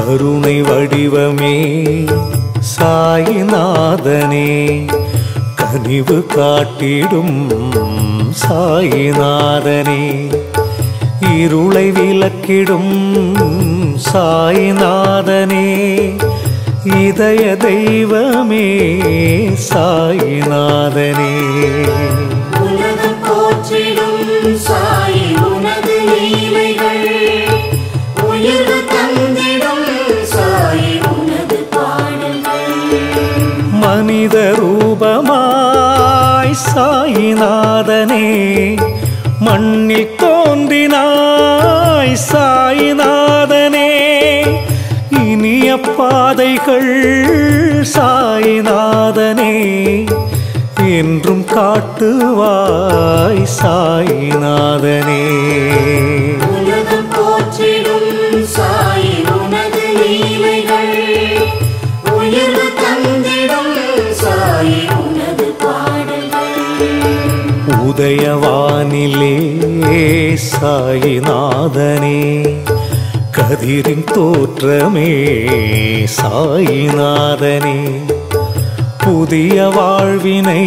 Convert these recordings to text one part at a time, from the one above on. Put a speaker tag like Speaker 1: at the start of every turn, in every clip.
Speaker 1: கருணை வடிவமே சாயிநாதனே, கனிவு காட்டிடும் சாயிநாதனே, இருளை விலக்கிடும் சாயிநாதனே, இதய தெய்வமே சாயிநாதனே.
Speaker 2: உலகம் போற்றிடும் சாயி உனது லீலைகள், உயர்வு தந்திடும் சாயி உனது பாடல்கள்.
Speaker 1: மனித ரூபமாய் சாயிநாதனே, மண்ணில் தோன்றினாய் சாயிநாதனே, இனிய பாதைகள் சாயிநாதனே, என்றும் காட்டுவாய் சாயிநாதனே.
Speaker 2: உலகம் போற்றிடும் சாயி உனது லீலைகள், உயர்வு தந்திடும் சாயி உனது பாடல்கள்.
Speaker 1: உதயவானிலே சாயிநாதனே, கதிரின் தோற்றமே சாயிநாதனே, புதிய வாழ்வினை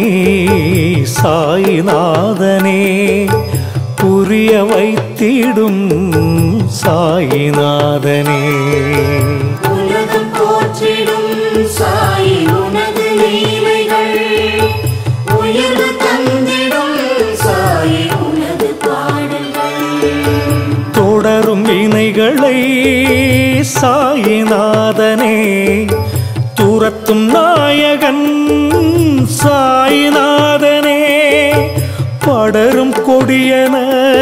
Speaker 1: சாயிநாதனே, புரிய வைத்திடும் சாயிநாதனே.
Speaker 2: உலகம் போற்றிடும் சாயி உனது லீலைகள், உயர்வு தந்திடும் சாயி உனது பாடல்கள்.
Speaker 1: தொடரும் வினைகளை சாயிநாதனே, துரத்தும் நாயகன் சாயிநாதனே, படரும் கொடியன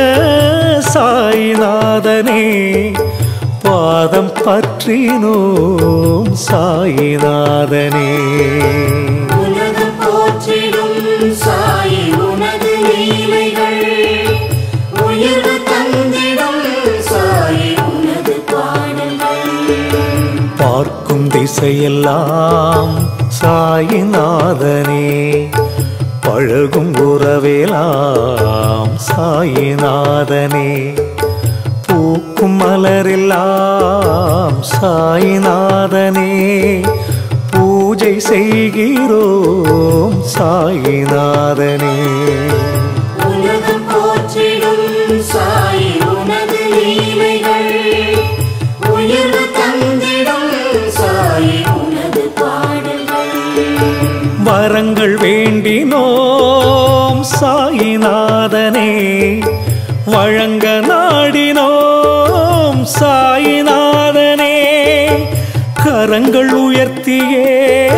Speaker 1: சாயிநாதனே, பாதம் பற்றினோம் சாயிநாதனே.
Speaker 2: உலகம் போற்றிடும் சாயி உனது லீலைகள், உயர்வு தந்திடும் சாயி உனது பாடல்கள்.
Speaker 1: பார்க்கும் திசையெல்லாம் சாயிநாதனே, பழகும் உறவெல்லாம் சாயிநாதனே, பூக்கும் மலரெல்லாம் சாயிநாதனே, பூஜை செய்கிறோம் சாயிநாதனே.
Speaker 2: உலகம் போற்றிடும் சாயி உனது லீலைகள், உயர்வு தந்திடும் சாயி உனது பாடல்கள்.
Speaker 1: வரங்கள் வேண்டினோம் சாயிநாதனே, வழங்க நாடினோம் சாயிநாதனே, கரங்கள் உயர்த்தியே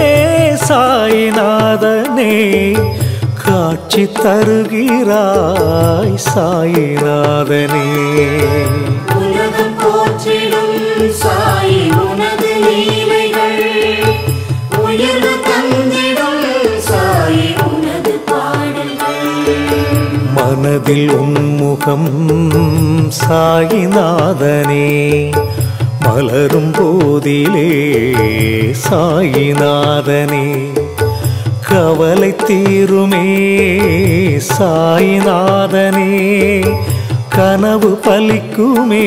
Speaker 1: சாயிநாதனே, காட்சி தருகிறாய் சாயிநாதனே.
Speaker 2: உலகம் போற்றிடும் சாயி உனது லீலைகள், உயர்வு தந்திடும் சாயி உனது பாடல்கள்.
Speaker 1: மனதில் உன்முகம் சாயிநாதனே, மலரும் போதிலே சாயிநாதனே, கவலை தீருமே சாயிநாதனே, கனவு பலிக்குமே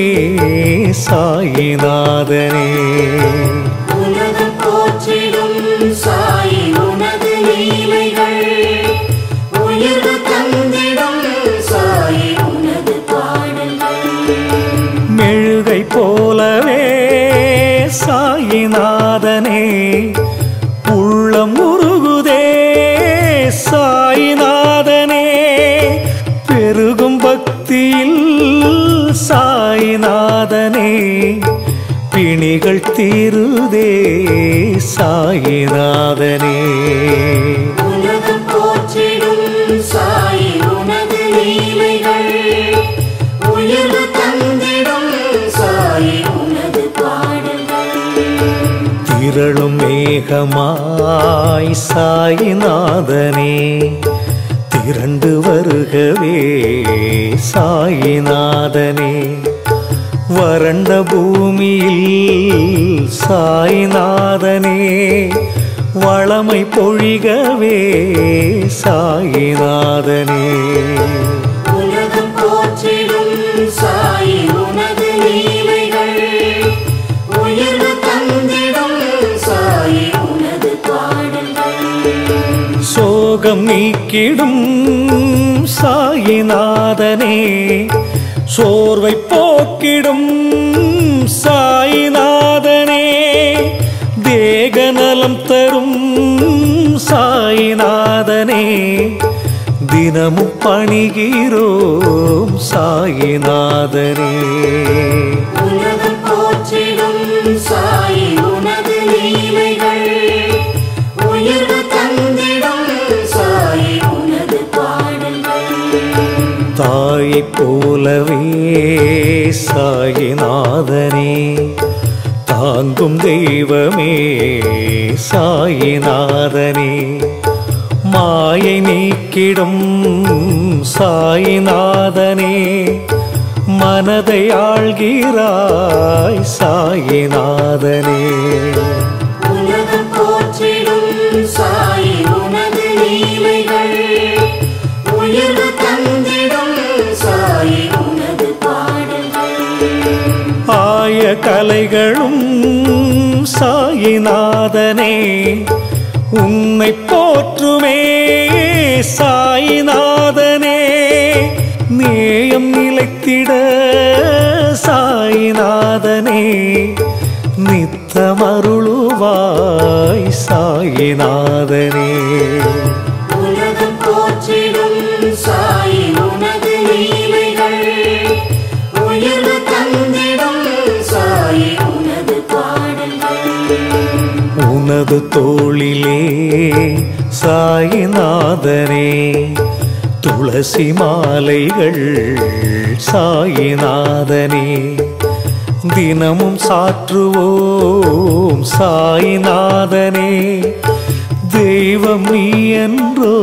Speaker 1: சாயிநாதனே.
Speaker 2: உலகம் போற்றிடும் சாயி உனது லீலைகள், உயர்வு தந்திடும் சாயி உனது பாடல்கள்.
Speaker 1: மெழுகை போலவே சாயிநாதனே, உள்ளம் உருகுதே சாயிநாதனே, பெருகும் பக்தியில் சாயிநாதனே, பிணிகள் தீருதே சாயிநாதனே.
Speaker 2: உலகம் போற்றிடும் சாயி உனது லீலைகள், உயர்வு தந்திடும் சாயி உனது பாடல்கள்.
Speaker 1: திரளும் மேகமாய் சாயிநாதனே, திரண்டு வருகவே சாயிநாதனே, வறண்ட பூமியில் சாயிநாதனே, வளமை பொழிகவே சாயிநாதனே.
Speaker 2: உலகம் போற்றிடும் சாயி உனது லீலைகள், உயர்வு
Speaker 1: துன்பம் நீக்கிடும் சாயிநாதனே, சோர்வை போக்கிடும் சாயிநாதனே, தேகநலம் தரும் சாயிநாதனே, தினமும் பணிகிறோம் சாயிநாதனே.
Speaker 2: உலகம் போற்றிடும் சாயி உனது லீலைகள், உயர்வு தந்திடும் சாயி உனது பாடல்கள்.
Speaker 1: தாயைப் போலவே சாயிநாதனே, தாங்கும் தெய்வமே சாயிநாதனே, மாயை நீக்கிடும் சாயிநாதனே, மனதை ஆள்கிறாய் சாயிநாதனே.
Speaker 2: உலகம் போற்றிடும் சாயி உனது லீலைகள், உயர்வு தந்திடும் சாயி உனது பாடல்கள்.
Speaker 1: ஆய கலைகளும் சாயிநாதனே, உன்னை போற்றுமே சாயிநாதனே, நேயம் நிலைத்திட சாயிநாதனே, நித்தமருளுவாய் சாயிநாதனே.
Speaker 2: உலகம் போற்றிடும் சாயி உனது லீலைகள், உயர்வு தந்திடும் சாயி உனது பாடல்கள்.
Speaker 1: உனது தோளிலே சாயிநாதனே, துளசி மாலைகள் சாயிநாதனே, தினமும் சாற்றுவோம் சாயிநாதனே, தெய்வம் நீ என்றோ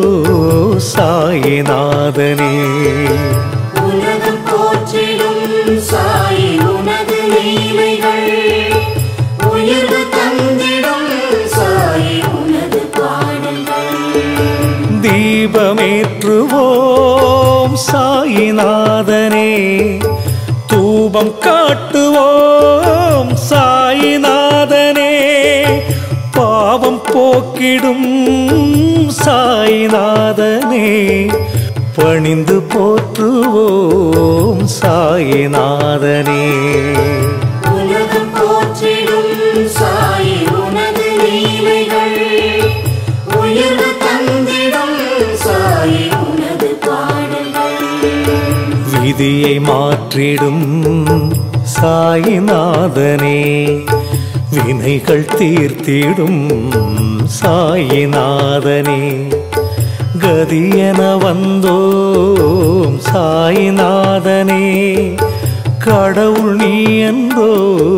Speaker 1: சாயிநாதனே.
Speaker 2: உலகம் போற்றிடும் சாயி உனது லீலைகள், உயர்வு தந்திடும் சாயி உனது பாடல்கள்.
Speaker 1: தீபமேற்றுவோம் சாயிநாதனே, தூபம் காட்டுவோம் சாயிநாதனே, பாவம் போக்கிடும் சாயிநாதனே, பணிந்து போற்றுவோம் சாயிநாதனே.
Speaker 2: உலகம் போற்றிடும் சாயி உனது லீலைகள், உயர்வு தந்திடும் சாயி உனது பாடல்கள்.
Speaker 1: விதியை மாற்றிடும் சாயிநாதனே, வினைகள் தீர்த்திடும் சாயிநாதனே, கதியென வந்தோம் சாயிநாதனே, கடவுள் நீ என்றோ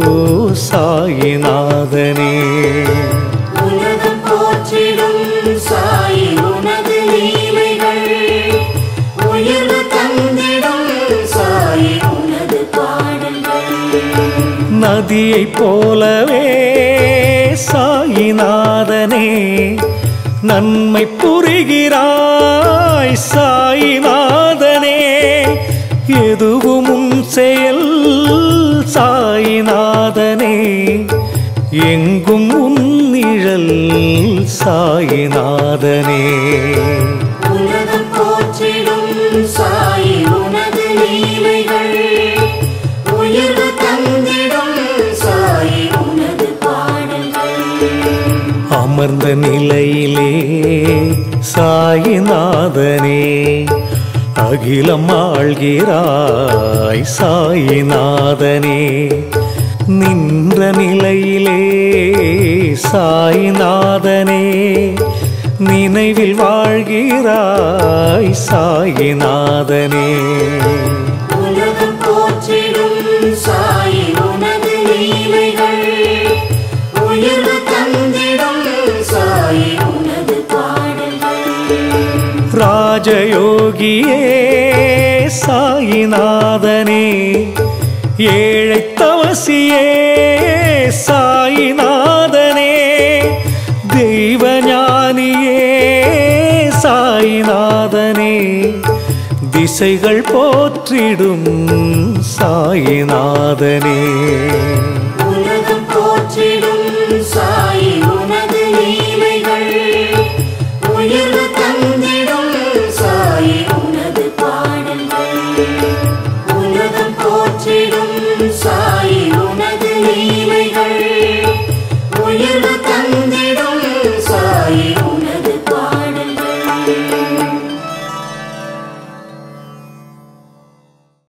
Speaker 1: சாயிநாதனே.
Speaker 2: உலகம் போற்றிடும் சாயி உனது லீலைகள், உயர்வு தந்திடும் சாயி உனது பாடல்கள்.
Speaker 1: நதியைப் போலவே சாயிநாதனே, நன்மை புரிகிறாய் சாயிநாதனே, எதுவும் உன் செயல் சாயிநாதனே, எங்கும் உன் நிழல் சாயிநாதனே.
Speaker 2: உலகம் போற்றிடும் சாயி உனது லீலைகள், உயர்வு தந்திடும் சாயி உனது பாடல்கள்.
Speaker 1: அமர்ந்த நிலையிலே சாயிநாதனே, அகிலம் ஆள்கிறாய் சாயிநாதனே, நின்ற நிலையிலே சாயிநாதனே, நினைவில் வாழ்கிறாய் சாயிநாதனே.
Speaker 2: உலகம் போற்றிடும் சாயி உனது லீலைகள், உயர்வு தந்திடும் சாயி உனது பாடல்கள்.
Speaker 1: ராஜயோகியே சாயிநாதனே, ஏழை தவசியே சாயிநாதனே, தெய்வஞானியே சாயிநாதனே, திசைகள் போற்றிடும் சாயிநாதனே.